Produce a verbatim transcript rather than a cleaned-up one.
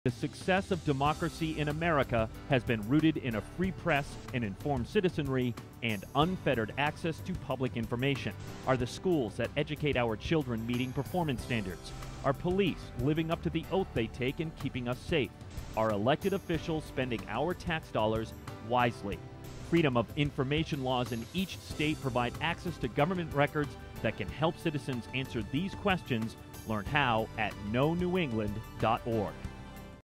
The success of democracy in America has been rooted in a free press, an informed citizenry, and unfettered access to public information. Are the schools that educate our children meeting performance standards? Are police living up to the oath they take and keeping us safe? Are elected officials spending our tax dollars wisely? Freedom of information laws in each state provide access to government records that can help citizens answer these questions. Learn how at know new england dot org.